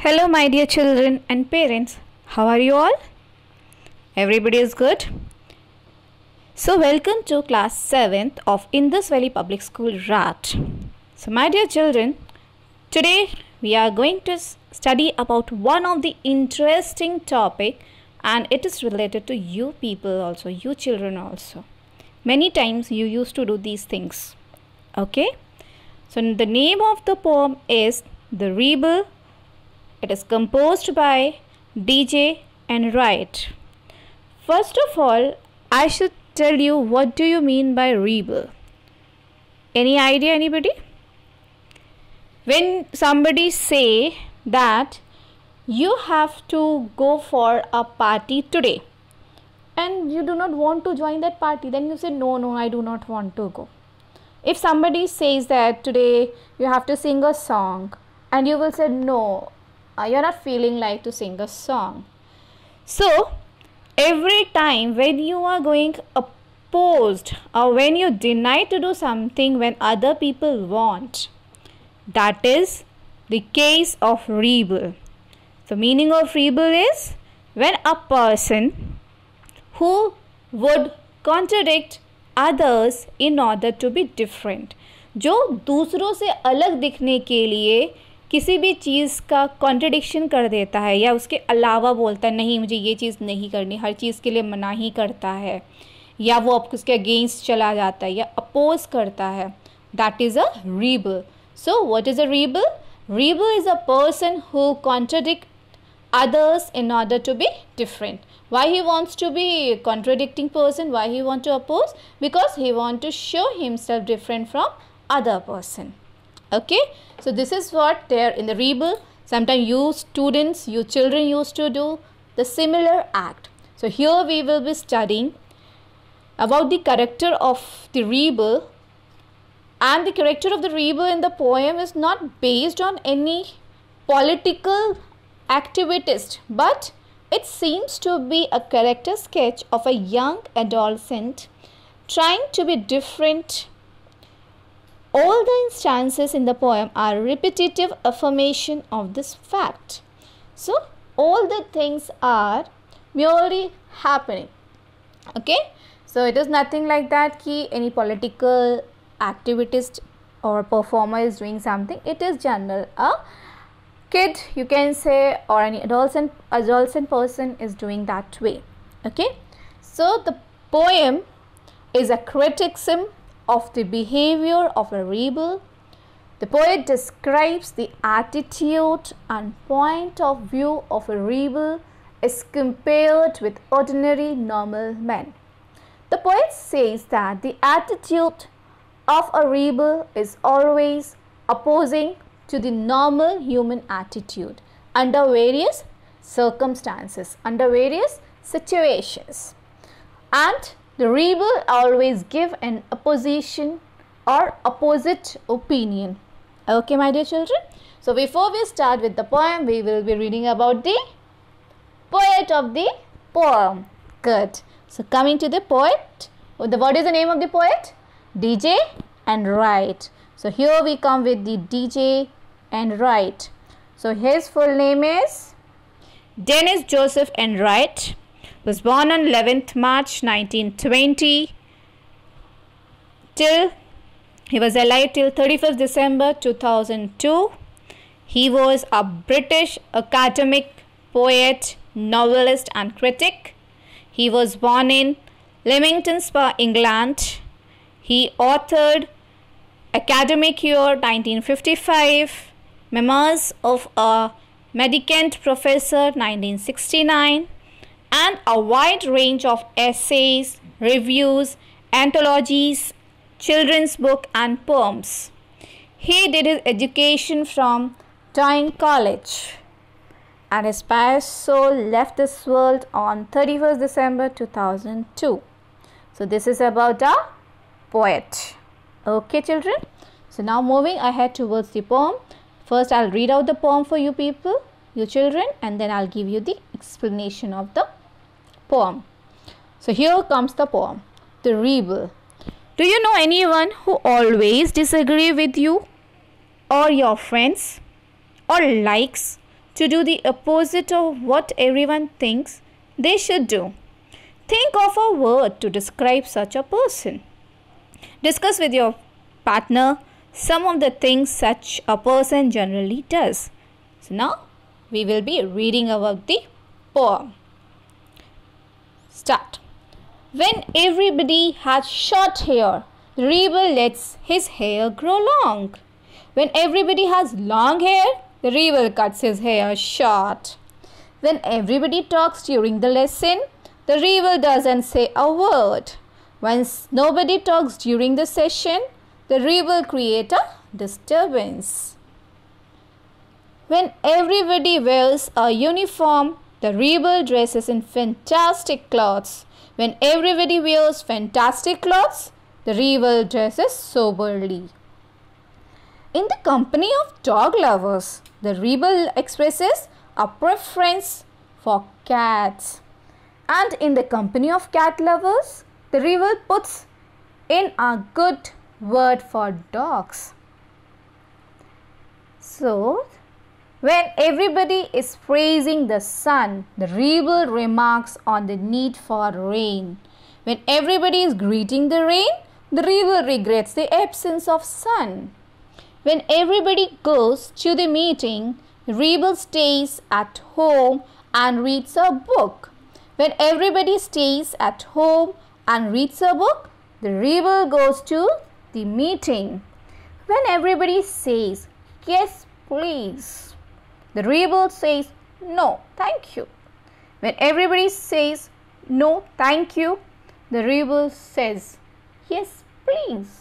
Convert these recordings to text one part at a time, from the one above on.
Hello, my dear children and parents. How are you all? Everybody is good? So, welcome to class 7th of Indus Valley Public School, RAT. So, my dear children, today we are going to study about one of the interesting topic, and it is related to you people also, you children also. Many times you used to do these things. Okay? So, the name of the poem is The Rebel. It is composed by DJ and Wright. First of all, I should tell you what do you mean by rebel. Any idea, anybody? When somebody say that you have to go for a party today and you do not want to join that party, then you say no, I do not want to go. If somebody says that today you have to sing a song and you will say no, you're not feeling like to sing a song. So every time when you are going opposed or when you deny to do something when other people want, that is the case of rebel. The meaning of rebel is when a person who would contradict others in order to be different, जो दूसरों से अलग दिखने के लिए किसी भी चीज़ का कॉन्ट्रडिक्शन कर देता है या उसके अलावा बोलता है नहीं मुझे ये चीज़ नहीं करनी, हर चीज़ के लिए मना ही करता है या वो आपको उसके अगेंस्ट चला जाता है या अपोज करता है, that is a rebel. So what is a rebel? Rebel is a person who contradict others in order to be different. Why he wants to be contradicting person? Why he want to oppose? Because he want to show himself different from other person. Okay, so this is what there in the rebel. Sometimes you students, you children used to do the similar act. So here we will be studying about the character of the rebel, and the character of the rebel in the poem is not based on any political activist, but it seems to be a character sketch of a young adolescent trying to be different. All the instances in the poem are repetitive affirmation of this fact. So all the things are merely happening. Okay, so it is nothing like that ki any political activist or performer is doing something. It is general, a kid you can say, or any adolescent person is doing that way. Okay, so the poem is a criticism of the behavior of a rebel. The poet describes the attitude and point of view of a rebel as compared with ordinary normal men. The poet says that the attitude of a rebel is always opposing to the normal human attitude under various circumstances, under various situations. And the rebel always give an opposition or opposite opinion. Okay, my dear children. So before we start with the poem, we will be reading about the poet of the poem. Good. So coming to the poet, what is the name of the poet? DJ and Wright. So here we come with the DJ and Wright. So his full name is Dennis Joseph Enright. Was born on 11th March 1920 till he was alive till 31st December 2002. He was a British academic poet, novelist and critic. He was born in Leamington Spa, England. He authored Academic Year 1955, Memoirs of a Mendicant Professor 1969, and a wide range of essays, reviews, anthologies, children's book and poems. He did his education from Towing College, and his pious soul left this world on 31st December 2002. So this is about a poet. Okay, children. So now moving ahead towards the poem. First I'll read out the poem for you people, you children, and then I'll give you the explanation of the poem. So here comes the poem. The Rebel. Do you know anyone who always disagree with you or your friends or likes to do the opposite of what everyone thinks they should do. Think of a word to describe such a person. Discuss with your partner some of the things such a person generally does. So now we will be reading about the poem. Start. When everybody has short hair, the rebel lets his hair grow long. When everybody has long hair, the rebel cuts his hair short. When everybody talks during the lesson, the rebel doesn't say a word. Once nobody talks during the session, the rebel creates a disturbance. When everybody wears a uniform, the rebel dresses in fantastic clothes. When everybody wears fantastic clothes, the rebel dresses soberly. In the company of dog lovers, the rebel expresses a preference for cats. And in the company of cat lovers, the rebel puts in a good word for dogs. So, when everybody is praising the sun, the rebel remarks on the need for rain. When everybody is greeting the rain, the rebel regrets the absence of sun. When everybody goes to the meeting, the rebel stays at home and reads a book. When everybody stays at home and reads a book, the rebel goes to the meeting. When everybody says, "Yes, please," the rebel says, "No, thank you." When everybody says, "No, thank you," the rebel says, "Yes, please."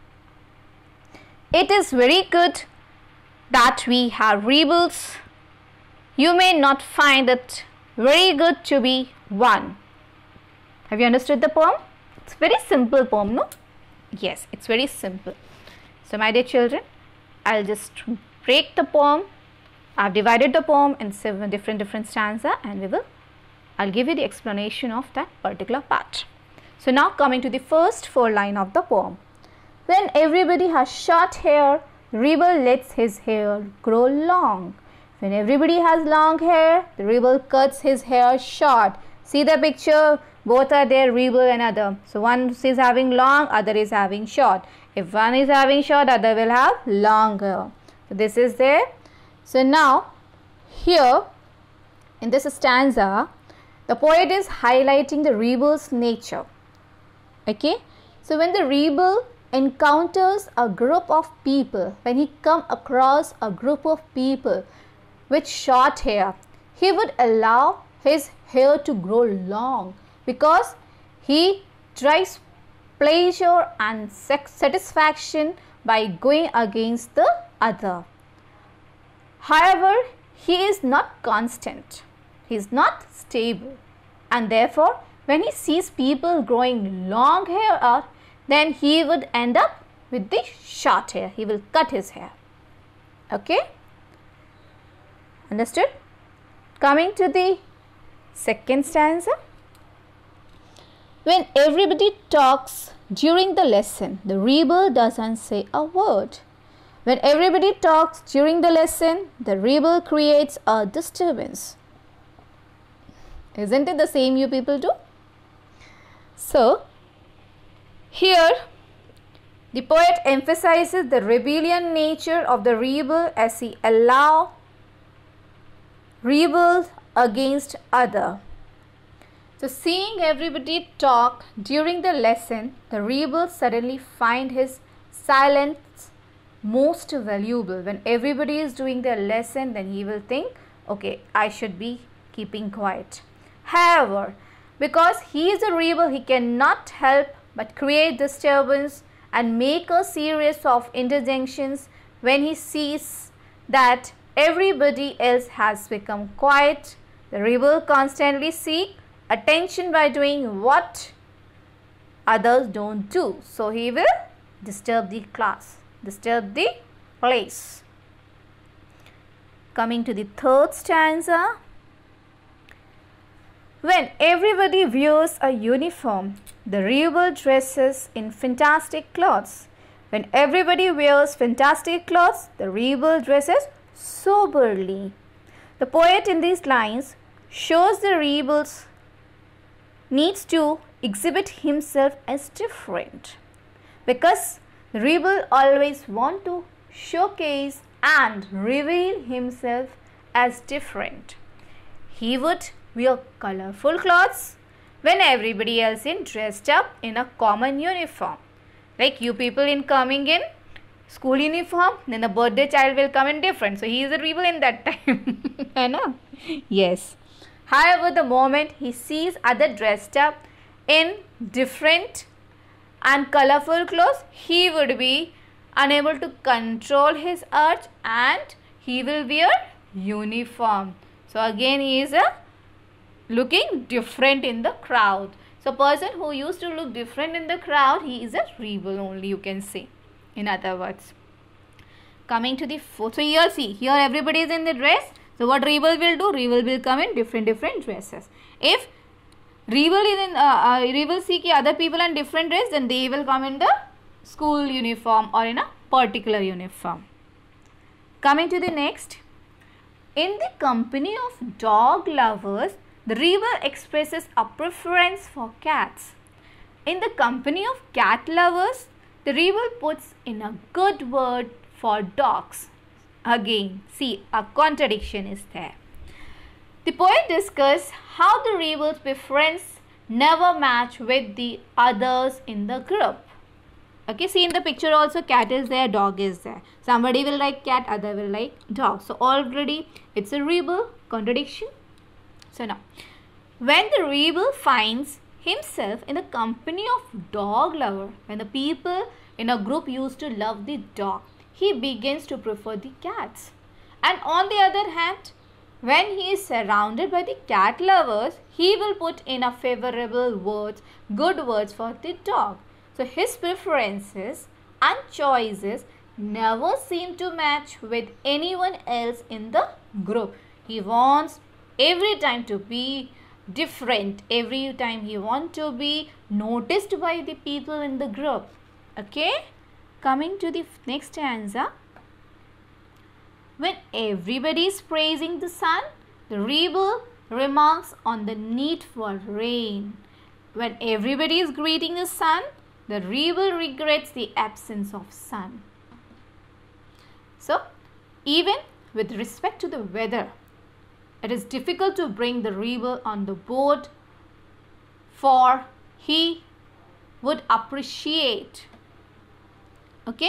It is very good that we have rebels. You may not find it very good to be one. Have you understood the poem? It's a very simple poem, no? Yes, it's very simple. So my dear children, I'll just break the poem. I've divided the poem in 7 different stanzas, and I'll give you the explanation of that particular part. So now coming to the first 4 lines of the poem. When everybody has short hair, the rebel lets his hair grow long. When everybody has long hair, the rebel cuts his hair short. See the picture, both are there, rebel and other. So one is having long, other is having short. If one is having short, other will have long hair. So this is there. So now here in this stanza, the poet is highlighting the rebel's nature. Okay. So when the rebel encounters a group of people, when he come across a group of people with short hair, he would allow his hair to grow long because he derives pleasure and satisfaction by going against the other. However, he is not constant, he is not stable, and therefore when he sees people growing long hair out, then he would end up with the short hair. He will cut his hair. Okay? Understood? Coming to the second stanza. When everybody talks during the lesson, the rebel doesn't say a word. When everybody talks during the lesson, the rebel creates a disturbance. Isn't it the same you people do? So, here, the poet emphasizes the rebellion nature of the rebel as he allows rebels against other. So, seeing everybody talk during the lesson, the rebel suddenly find his silence most valuable. When everybody is doing their lesson, then he will think, okay, I should be keeping quiet. However, because he is a rebel, he cannot help but create disturbance and make a series of interjunctions when he sees that everybody else has become quiet. The rebel constantly seeks attention by doing what others don't do. So he will disturb the class, disturb the place. Coming to the third stanza. When everybody wears a uniform, the rebel dresses in fantastic clothes. When everybody wears fantastic clothes, the rebel dresses soberly. The poet in these lines shows the rebels needs to exhibit himself as different, because the rebel always want to showcase and reveal himself as different. He would wear colorful clothes when everybody else is dressed up in a common uniform. Like you people in coming in school uniform, then the birthday child will come in different. So he is a rebel in that time. I know. Yes. However, the moment he sees other dressed up in different and colorful clothes, he would be unable to control his urge and he will wear uniform. So again he is looking different in the crowd. So person who used to look different in the crowd, he is a rebel only, you can say, in other words. Coming to the fourth. So here see, here everybody is in the dress. So what rebel will do? Rebel will come in different dresses. If rebel is in rebel see ki other people in different dress, then they will come in the school uniform or in a particular uniform. Coming to the next. In the company of dog lovers, the rebel expresses a preference for cats. In the company of cat lovers, the rebel puts in a good word for dogs. Again, see, a contradiction is there. The poet discusses how the rebel's preference never match with the others in the group. Okay, see in the picture also cat is there, dog is there. Somebody will like cat, other will like dog. So already it's a rebel contradiction. So now, when the rebel finds himself in the company of dog lover, when the people in a group used to love the dog, he begins to prefer the cats. And on the other hand, when he is surrounded by the cat lovers, he will put in a favorable words, good words for the dog. So his preferences and choices never seem to match with anyone else in the group. He wants every time to be different. Every time he wants to be noticed by the people in the group. Okay. Coming to the next stanza. When everybody is praising the sun, the rebel remarks on the need for rain. When everybody is greeting the sun, the rebel regrets the absence of sun. So, even with respect to the weather, it is difficult to bring the rebel on the board, for he would appreciate, okay,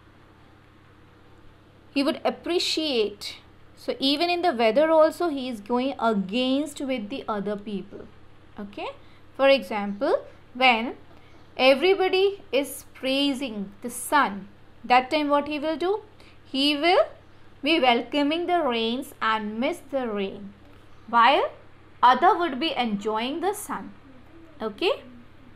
he would appreciate. So even in the weather also he is going against with the other people. Okay, for example, when everybody is praising the sun, that time what he will do? He will be welcoming the rains and miss the rain, while other would be enjoying the sun. Okay.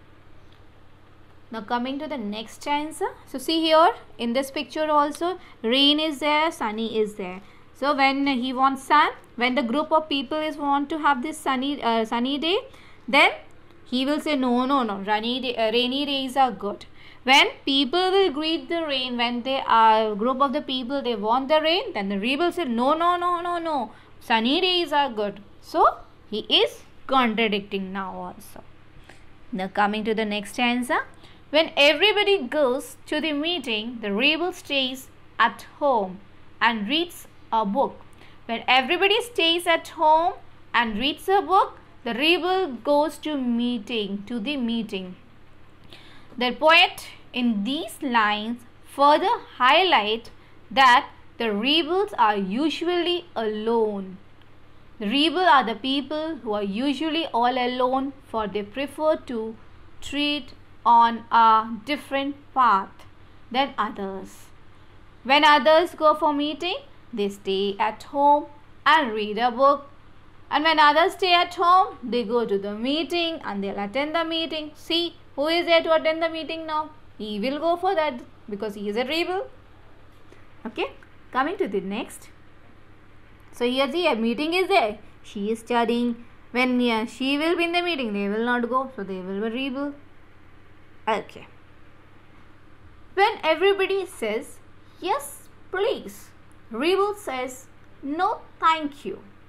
Now coming to the next stanza. So see here in this picture also rain is there, sunny is there. So when he wants sun, when the group of people is want to have this sunny day, then he will say no, rainy days are good. When people will greet the rain, when they are group of the people they want the rain, then the rebel say no, sunny days are good. So he is contradicting now also. Now coming to the next stanza. When everybody goes to the meeting, the rebel stays at home and reads a book. When everybody stays at home and reads a book, the rebel goes to the meeting. The poet in these lines further highlight that the rebels are usually alone. The rebel are the people who are usually all alone, for they prefer to treat on a different path than others. When others go for meeting, they stay at home and read a book. And when others stay at home, they go to the meeting and they'll attend the meeting. See, who is there to attend the meeting now? He will go for that because he is a rebel. Okay, coming to the next. So here the meeting is there. She is studying. When she will be in the meeting, they will not go. So they will be rebel. Okay. When everybody says, yes, please, rebel says, no, thank you.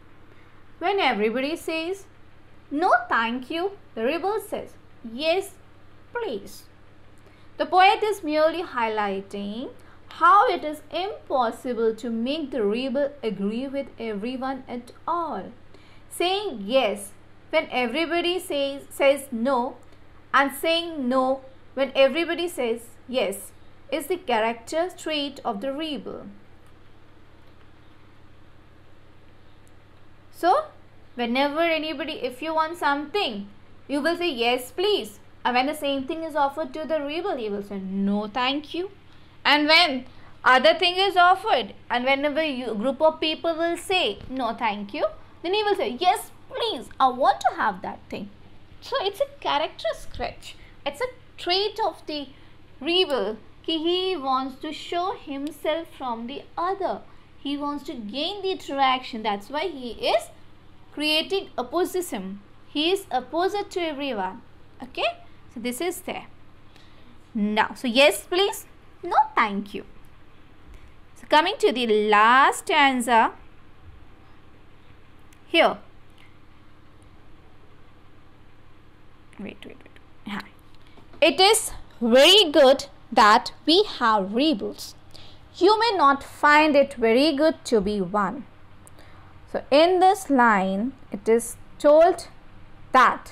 When everybody says no thank you, the rebel says yes please. The poet is merely highlighting how it is impossible to make the rebel agree with everyone at all. Saying yes when everybody says no, and saying no when everybody says yes is the character trait of the rebel. So, whenever anybody, if you want something, you will say yes please. And when the same thing is offered to the rebel, he will say no thank you. And when other thing is offered, and whenever a group of people will say no thank you, then he will say yes please, I want to have that thing. So it's a character sketch. It's a trait of the rebel. He wants to show himself from the other. He wants to gain the interaction. That's why he is creating opposition. He is opposite to everyone. Okay. So this is there. Now, so yes please, no thank you. So coming to the last stanza here. Wait. It is very good that we have rebels. You may not find it very good to be one. So in this line, it is told that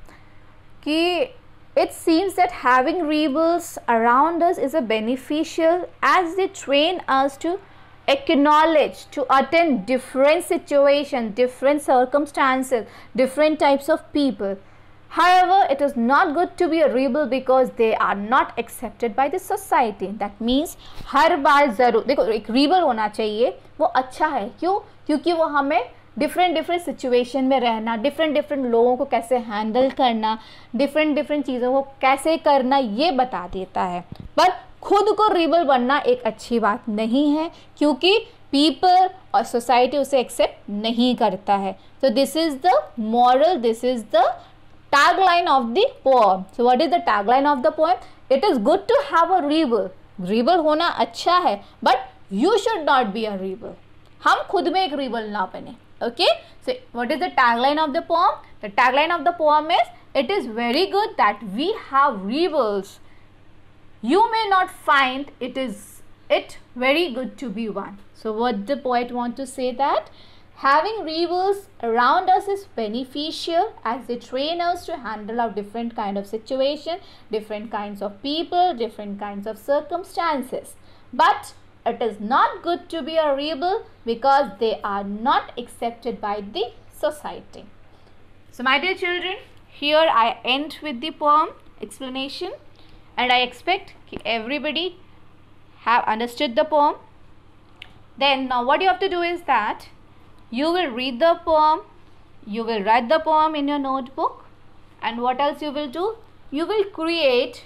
it seems that having rebels around us is a beneficial, as they train us to acknowledge, to attend different situations, different circumstances, different types of people. However, it is not good to be a rebel because they are not accepted by the society. That means हर बार ज़रूर देखो एक rebel होना चाहिए, वो अच्छा है. क्यों? क्योंकि वो हमें डिफरेंट सिचुएशन में रहना, डिफरेंट लोगों को कैसे हैंडल करना, डिफरेंट चीज़ों को कैसे करना, ये बता देता है. पर खुद को rebel बनना एक अच्छी बात नहीं है, क्योंकि पीपल और सोसाइटी उसे एक्सेप्ट नहीं करता है. तो this is the moral, this is the tagline of the poem. So what is the tagline of the poem? It is good to have a rebel. Rebel होना अच्छा है, but you should not be a rebel. हम खुद में एक rebel ना बने. Okay? So what is the tagline of the poem? The tagline of the poem is, it is very good that we have rebels. You may not find it very good to be one. So what the poet want to say that having rebels around us is beneficial, as they train us to handle our different kind of situation, different kinds of people, different kinds of circumstances. But it is not good to be a rebel because they are not accepted by the society. So my dear children, here I end with the poem explanation, and I expect everybody have understood the poem. Then now what you have to do is that you will read the poem, you will write the poem in your notebook, and what else you will do? You will create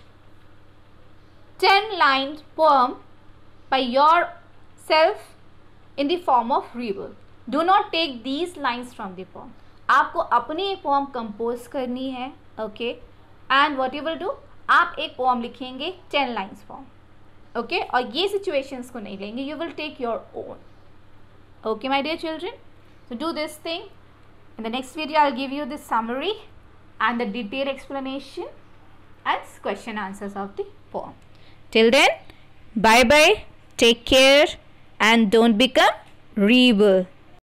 10-line poem by yourself in the form of rebel. Do not take these lines from the poem. आपको अपनी एक poem compose करनी है, okay? And what you will do? आप एक poem लिखेंगे 10 lines form, okay? और ये situations को नहीं लेंगे, you will take your own. Okay, my dear children? So do this thing. In the next video, I'll give you the summary and the detailed explanation and question answers of the poem. Till then, bye bye, take care, and don't become rebel.